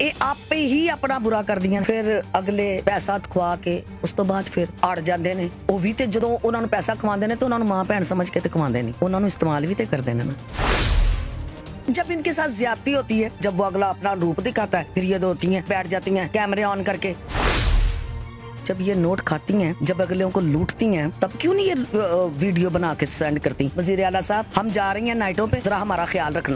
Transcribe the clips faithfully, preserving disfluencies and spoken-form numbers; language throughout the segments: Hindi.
ये आप पे ही अपना बुरा कर दिया, फिर अगले पैसा खवा के उस तो बाद फिर अड़ जाते ने। वो भी तो जो उन्होंने पैसा खवाते हैं तो उन्होंने मां भैन समझ के तो खवाते नहीं, उन्होंने इस्तेमाल भी तो करते हैं ना। जब इनके साथ ज्यादती होती है, जब वो अगला अपना रूप दिखाता है, फिर ये दो होती हैं बैठ जाती हैं कैमरे ऑन करके। जब ये नोट खाती हैं, जब अगले को लूटती हैं, तब क्यों नहीं ये वीडियो बना के सेंड करती? वजीर आला साहब, हम जा रही हैं नाइटों पे, जरा हमारा ख्याल रखना।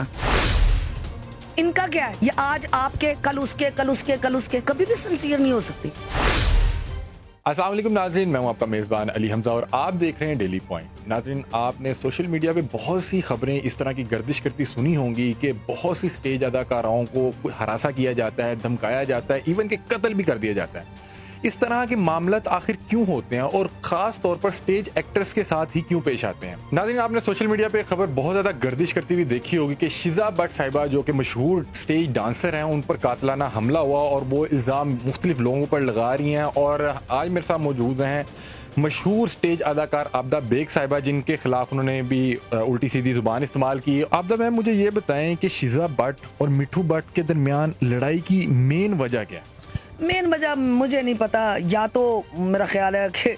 इनका क्या है, ये आज आपके कल उसके कल उसके कल उसके, कभी भी सिंसियर नहीं हो सकती। अस्सलाम वालेकुम नाज़रीन, मैं हूं आपका मेज़बान अली हमजा और आप देख रहे हैं डेली पॉइंट। नाज़रीन, आपने सोशल मीडिया पे बहुत सी खबरें इस तरह की गर्दिश करती सुनी होंगी कि बहुत सी स्टेज अदाकाराओं को हरासा किया जाता है, धमकाया जाता है, इवन के कत्ल भी कर दिया जाता है। इस तरह के मामलात आखिर क्यों होते हैं और ख़ास तौर पर स्टेज एक्टर्स के साथ ही क्यों पेश आते हैं? नाज़रीन, आपने सोशल मीडिया पे खबर बहुत ज़्यादा गर्दिश करती हुई देखी होगी कि शिज़ा भट्ट साहिबा जो कि मशहूर स्टेज डांसर हैं, उन पर कातलाना हमला हुआ और वो इल्ज़ाम मुख्तलिफ लोगों पर लगा रही हैं। और आज मेरे साथ मौजूद हैं मशहूर स्टेज अदाकार आबदा बेग साहिबा, जिनके खिलाफ उन्होंने भी उल्टी सीधी ज़ुबान इस्तेमाल की। आबदा मैम, मुझे ये बताएं कि शिज़ा भट्ट और मिठू भट्ट के दरमियान लड़ाई की मेन वजह क्या है? मेन वजह मुझे नहीं पता, या तो मेरा ख्याल है कि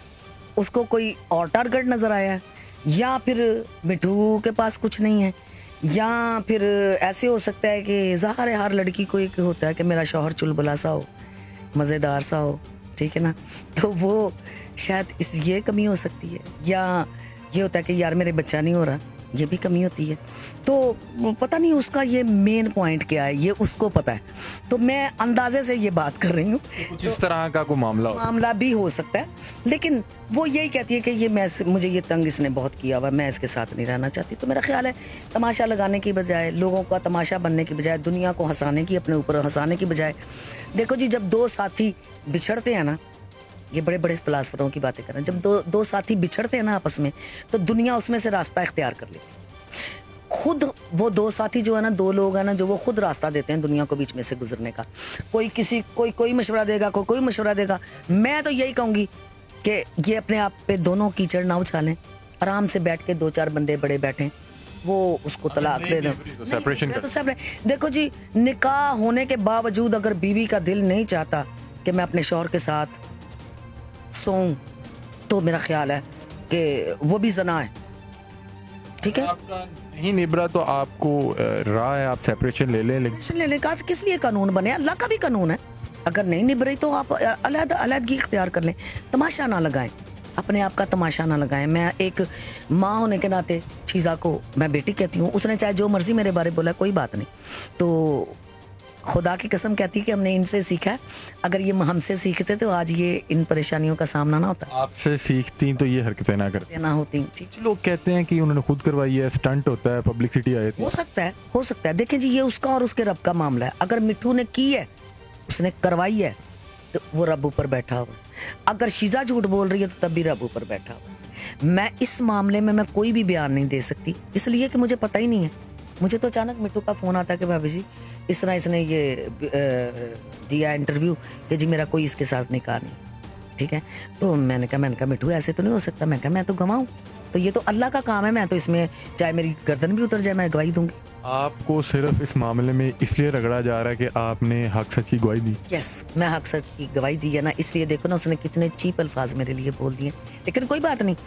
उसको कोई और टारगेट नज़र आया है, या फिर मिठू के पास कुछ नहीं है, या फिर ऐसे हो सकता है कि ज़ाहिर है हर लड़की को एक होता है कि मेरा शौहर चुलबुला सा हो, मज़ेदार सा हो, ठीक है ना, तो वो शायद इस ये कमी हो सकती है। या ये होता है कि यार मेरे बच्चा नहीं हो रहा, ये भी कमी होती है। तो पता नहीं उसका ये मेन पॉइंट क्या है, ये उसको पता है। तो मैं अंदाजे से ये बात कर रही हूँ, कुछ इस तरह का कोई मामला हो मामला भी हो सकता है, लेकिन वो यही कहती है कि ये मैं मुझे ये तंग इसने बहुत किया हुआ, मैं इसके साथ नहीं रहना चाहती। तो मेरा ख्याल है तमाशा लगाने की बजाय, लोगों का तमाशा बनने की बजाय, दुनिया को हंसाने की, अपने ऊपर हंसाने की बजाय, देखो जी, जब दो साथी बिछड़ते हैं ना, ये बड़े बड़े फिलासफरों की बातें कर रहे हैं, जब दो दो साथी बिछड़ते हैं ना आपस में, तो दुनिया उसमें से रास्ता इख्तियार कर लेती है। खुद वो दो साथी जो है ना, दो लोग हैं ना, जो वो खुद रास्ता देते हैं दुनिया को बीच में से गुजरने का। कोई किसी कोई कोई मशवरा देगा, कोई कोई मशवरा देगा। मैं तो यही कहूँगी कि ये अपने आप पे दोनों कीचड़ ना उछालें, आराम से बैठ के दो चार बंदे बड़े बैठें, वो उसको तलाक दे दें, सेपरेशन कर। तो सेपरेट देखो जी, निकाह होने के बावजूद अगर बीवी का दिल नहीं चाहता कि मैं अपने शौहर के साथ सोऊं, तो मेरा ख्याल है कि वो भी ज़ना है, ठीक है। आपका नहीं निभरा तो आपको राह है, आप सेपरेशन ले लें। लेकिन लेने का किस लिए कानून बने? अल्लाह का भी कानून है, अगर नहीं निभ रही तो आप अलग अलहदगी इख्तियार कर लें। तमाशा ना लगाएं, अपने आप का तमाशा ना लगाएं। मैं एक माँ होने के नाते शीज़ा को मैं बेटी कहती हूँ, उसने चाहे जो मर्जी मेरे बारे बोला, कोई बात नहीं। तो खुदा की कसम कहती है कि हमने इनसे सीखा है, अगर ये हमसे सीखते तो आज ये इन परेशानियों का सामना ना होता। आपसे सीखती तो ये हरकतें ना करती ना होती। ठीक, लोग कहते हैं कि उन्होंने खुद करवाई है, स्टंट होता है, पब्लिसिटी आई थी। हो सकता है, हो सकता है। देखिए जी, ये उसका और उसके रब का मामला है। अगर मिठू ने की है, उसने करवाई है, तो वो रब ऊपर बैठा हुआ। अगर शीज़ा झूठ बोल रही है तो तब भी रब ऊपर बैठा हुआ। मैं इस मामले में मैं कोई भी बयान नहीं दे सकती, इसलिए कि मुझे पता ही नहीं है। मुझे तो अचानक मिठू का फ़ोन आता है कि भाभी जी इस तरह इसने ये दिया इंटरव्यू कि जी मेरा कोई इसके साथ निकाह नहीं, ठीक है। तो मैंने कहा मैंने कहा मिठू ऐसे तो नहीं हो सकता। मैं कहा मैं तो गवाऊँ, तो ये तो अल्लाह का काम है, मैं तो इसमें चाहे मेरी गर्दन भी उतर जाए मैं गवाही दूंगी। आपको सिर्फ इस मामले में इसलिए रगड़ा जा रहा है कि आपने हक सच की गवाही दी? यस, मैं हक सच की गवाही दी है ना, इसलिए देखो ना उसने कितने चीप अल्फाज मेरे लिए बोल दिए। लेकिन कोई बात नहीं,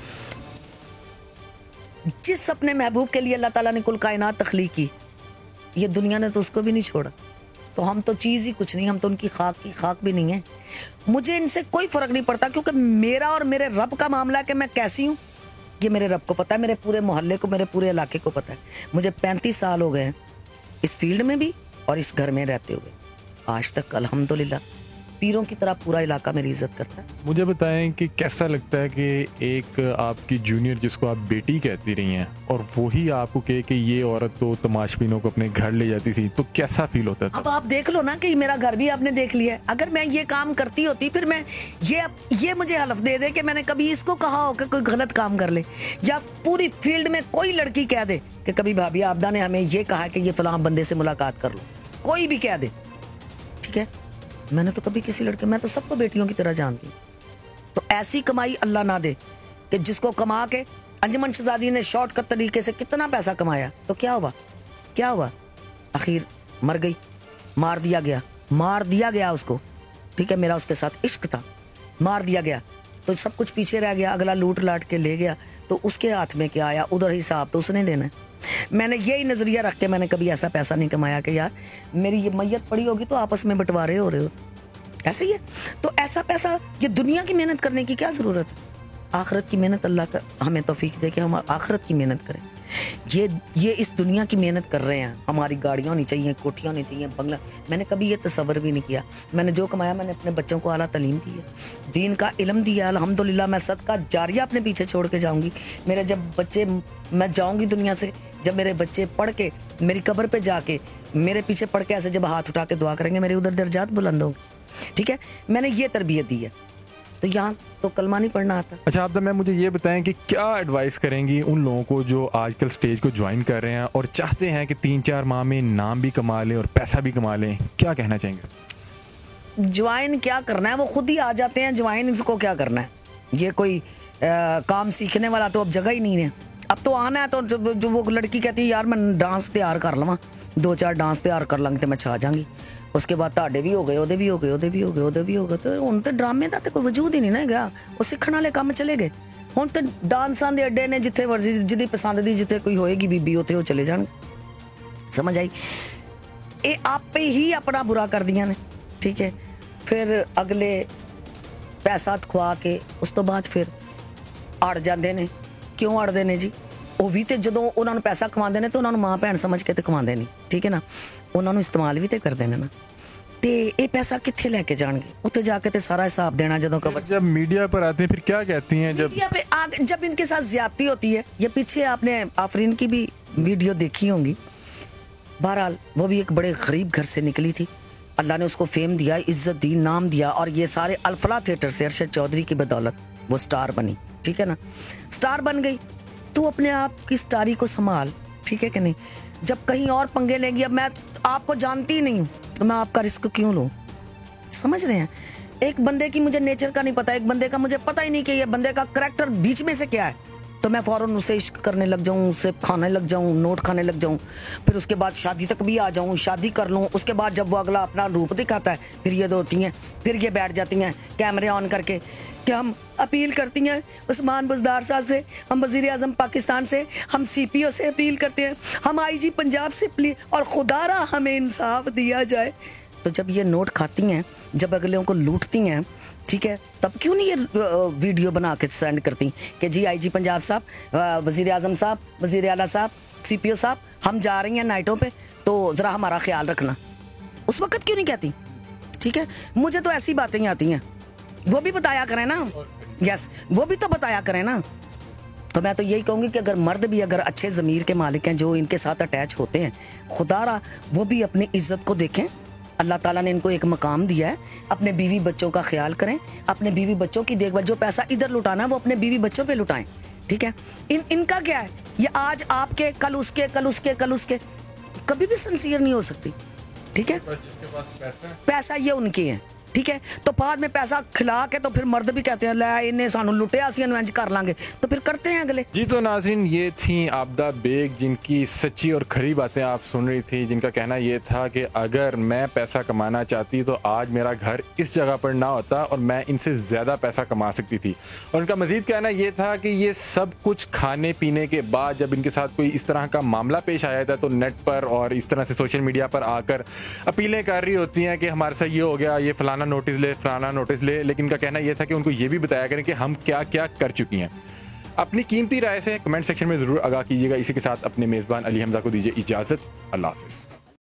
जिस अपने महबूब के लिए अल्लाह ताला ने कुल कायनात तख्लीक की, ये दुनिया ने तो उसको भी नहीं छोड़ा। तो हम तो चीज़ ही कुछ नहीं, हम तो उनकी खाक की खाक भी नहीं है। मुझे इनसे कोई फ़र्क नहीं पड़ता, क्योंकि मेरा और मेरे रब का मामला है कि मैं कैसी हूँ ये मेरे रब को पता है, मेरे पूरे मोहल्ले को, मेरे पूरे इलाके को पता है। मुझे पैंतीस साल हो गए हैं इस फील्ड में भी और इस घर में रहते हुए। आज तक अल्हम्दुलिल्लाह पीरों की तरह पूरा इलाका मेरी इज्जत करता है। मुझे बताएं कि कैसा लगता है कि एक आपकी जूनियर जिसको आप बेटी कहती रही हैं और वही आपको कहे कि ये औरत तो तमाशबीनों को अपने घर ले जाती थी, तो कैसा फील होता था? अब आप देख लो ना कि मेरा घर भी आपने देख लिया है। अगर मैं ये काम करती होती, फिर मैं ये ये मुझे हलफ दे दे कि मैंने कभी इसको कहा हो कि कोई गलत काम कर ले, या पूरी फील्ड में कोई लड़की कह दे कि कभी भाभी आबदा ने हमें ये कहा कि ये फलां बंदे से मुलाकात कर लो, कोई भी कह दे, ठीक है। मैंने तो कभी किसी लड़के, मैं तो सबको बेटियों की तरह जानती हूँ। तो ऐसी कमाई अल्लाह ना दे कि जिसको कमा के अंजुमन शहजादी ने शॉर्टकट तरीके से कितना पैसा कमाया, तो क्या हुआ क्या हुआ आखिर मर गई मार दिया गया, मार दिया गया उसको, ठीक है, मेरा उसके साथ इश्क था, मार दिया गया तो सब कुछ पीछे रह गया, अगला लूट लाट के ले गया तो उसके हाथ में क्या आया, उधर हिसाब तो उसने देना है। मैंने यही नज़रिया रख के मैंने कभी ऐसा पैसा नहीं कमाया कि यार मेरी ये मैयत पड़ी होगी तो आपस में बंटवारे हो रहे हो, ऐसे ही है। तो ऐसा पैसा, ये दुनिया की मेहनत करने की क्या ज़रूरत है, आखिरत की मेहनत अल्लाह का हमें तौफीक दे कि हम आखिरत की मेहनत करें। ये ये इस दुनिया की मेहनत कर रहे हैं, हमारी गाड़ियाँ होनी चाहिए, कोठियाँ होनी चाहिए, बंगला, मैंने कभी ये तसव्वुर भी नहीं किया। मैंने जो कमाया मैंने अपने बच्चों को आला तालीम दी है, दीन का इल्म दिया, अल्हम्दुलिल्लाह। मैं सदका जारिया अपने पीछे छोड़ के जाऊँगी। मेरे जब बच्चे, मैं जाऊँगी दुनिया से, जब मेरे बच्चे पढ़ के मेरी कब्र पर जाके मेरे पीछे पढ़ के ऐसे जब हाथ उठा के दुआ करेंगे, मेरे उधर दर्जात बुलंद होंगे, ठीक है। मैंने ये तरबियत दी है, तो यहाँ तो कलमा नहीं पढ़ना आता। अच्छा आप मैं मुझे ये बताएं कि क्या एडवाइस करेंगी उन लोगों को जो आजकल स्टेज को ज्वाइन कर रहे हैं और चाहते हैं कि तीन चार माह में नाम भी कमा लें और पैसा भी कमा लें, क्या कहना चाहेंगे? ज्वाइन क्या करना है, वो खुद ही आ जाते हैं। ज्वाइन इसको क्या करना है, ये कोई आ, काम सीखने वाला तो अब जगह ही नहीं है। अब तो आना है तो जो, जो वो लड़की कहती है यार मैं डांस तैयार कर लवा, दो चार डांस तैयार कर लंग तो मैं छा जाऊंगी, उसके बाद ਤੁਹਾਡੇ भी हो गए, ਉਹਦੇ भी हो गए, ਉਹਦੇ भी हो गए, ਉਹਦੇ भी हो गए, तो ਹੁਣ ਤੇ ਡਰਾਮੇ ਦਾ ਤੇ ਕੋਈ ਵਜੂਦ ਹੀ ਨਹੀਂ ਨਾ ਹੈਗਾ। ਉਹ ਸਿੱਖਣ ਵਾਲੇ ਕੰਮ ਚਲੇ ਗਏ। ਹੁਣ ਤੇ ਡਾਂਸਾਂ ਦੇ ਅੱਡੇ ਨੇ, ਜਿੱਥੇ ਵਰਜੀ ਜਿਹਦੀ ਪਸੰਦ ਦੀ ਜਿੱਥੇ ਕੋਈ ਹੋਏਗੀ ਬੀਬੀ ਉੱਥੇ ਉਹ ਚਲੇ ਜਾਣਗੇ। ਸਮਝ ਆਈ? ਇਹ ਆਪੇ ਹੀ ਆਪਣਾ ਬੁਰਾ ਕਰਦੀਆਂ ਨੇ, ਠੀਕ ਹੈ। ਫਿਰ ਅਗਲੇ ਪੈਸਾ ਖਵਾ ਕੇ ਉਸ ਤੋਂ ਬਾਅਦ ਫਿਰ ਅੜ ਜਾਂਦੇ ਨੇ। ਕਿਉਂ ਅੜਦੇ ਨੇ ਜੀ? ਉਹ ਵੀ ਤੇ ਜਦੋਂ ਉਹਨਾਂ ਨੂੰ ਪੈਸਾ ਕਮਾਉਂਦੇ ਨੇ ਤੇ ਉਹਨਾਂ ਨੂੰ ਮਾਂ ਭੈਣ ਸਮਝ ਕੇ ਤੇ ਕਮਾਉਂਦੇ ਨਹੀਂ, ਠੀਕ ਹੈ ਨਾ। ਉਹਨਾਂ ਨੂੰ ਇਸਤੇਮਾਲ ਵੀ ਤੇ ਕਰਦੇ ਨੇ ਨਾ, ਤੇ ਇਹ पैसा कित्थे लेके जाएंगे? उत्थे जाके ते सारा हिसाब देना। जब कवर जब मीडिया पर आते हैं फिर क्या कहती हैं? जब मीडिया पे आग, जब इनके साथ ज्यादती होती है, ये पीछे आपने आफरीन की भी वीडियो देखी होंगी। बहरहाल वो भी एक बड़े गरीब घर से निकली थी, अल्लाह ने उसको फेम दिया, इज्जत दी, नाम दिया, और ये सारे अल्फला थिएटर से अरशद चौधरी की बदौलत वो स्टार बनी, ठीक है ना। स्टार बन गई, तू अपने आप की स्टारी को संभाल, ठीक है कि नहीं। जब कहीं और पंगे लेंगी, अब मैं आपको जानती ही नहीं हूँ तो मैं आपका रिस्क क्यों लूँ? समझ रहे हैं? एक बंदे की मुझे नेचर का नहीं पता, एक बंदे का मुझे पता ही नहीं कि ये बंदे का करैक्टर बीच में से क्या है, तो मैं फौरन उसे इश्क करने लग जाऊँ, उससे खाने लग जाऊँ, नोट खाने लग जाऊँ, फिर उसके बाद शादी तक भी आ जाऊँ, शादी कर लूँ। उसके बाद जब वो अगला अपना रूप दिखाता है फिर ये दौड़ती हैं, फिर ये बैठ जाती हैं कैमरे ऑन करके कि हम अपील करती हैं उस्मान बुज़दार साहब से, हम वज़ीर आज़म पाकिस्तान से, हम सी पी ओ से अपील करते हैं, हम आई जी पंजाब से प्ली, और खुदारा हमें इंसाफ दिया जाए। तो जब ये नोट खाती हैं, जब अगले को लूटती हैं, ठीक है, तब क्यों नहीं ये वीडियो बना के सेंड करती कि जी आई जी पंजाब साहब, वज़ीर आज़म साहब, वज़ीर आला साहब, सी पी ओ साहब, हम जा रही हैं नाइटों पे, तो ज़रा हमारा ख्याल रखना। उस वक्त क्यों नहीं कहती? ठीक है, मुझे तो ऐसी बातें ही आती हैं, वो भी बताया करें ना। यस, वो भी तो बताया करें ना। तो मैं तो यही कहूँगी कि अगर मर्द भी अगर अच्छे ज़मीर के मालिक हैं, जो इनके साथ अटैच होते हैं, खुदारा वो भी अपनी इज्जत को देखें। अल्लाह ताला ने इनको एक मकाम दिया है, अपने बीवी बच्चों का ख्याल करें, अपने बीवी बच्चों की देखभाल। जो पैसा इधर लुटाना वो अपने बीवी बच्चों पे लुटाएं, ठीक है। इन इनका क्या है, ये आज आपके, कल उसके, कल उसके, कल उसके, कभी भी सिंसियर नहीं हो सकती, ठीक है। जिसके पास पैसा पैसा ये उनके हैं, ठीक है। तो बाद में पैसा खिला के तो फिर मर्द भी कहते हैं लै इन्हें सानू लुटिया, असी इन्हें इंज कर लांगे, तो फिर करते हैं अगले। जी तो नाज़रीन, ये थी आबदा बेग, जिनकी सच्ची और खरी बातें आप सुन रही थी, जिनका कहना ये था कि अगर मैं पैसा कमाना चाहती तो आज मेरा घर इस जगह पर ना होता और मैं इनसे ज़्यादा पैसा कमा सकती थी। और उनका मज़ीद कहना ये था कि ये सब कुछ खाने पीने के बाद जब इनके साथ कोई इस तरह का मामला पेश आया था तो नेट पर और इस तरह से सोशल मीडिया पर आकर अपीलें कर रही होती हैं कि हमारे साथ ये हो गया, ये फलाना नोटिस ले, फलाना नोटिस ले। लेकिन इनका कहना यह था कि उनको ये भी बताया करें कि हम क्या क्या कर चुकी हैं। अपनी कीमती राय से कमेंट सेक्शन में ज़रूर आगाह कीजिएगा। इसी के साथ अपने मेज़बान अली हमज़ा को दीजिए इजाज़त। अल्लाह हाफ़िज़।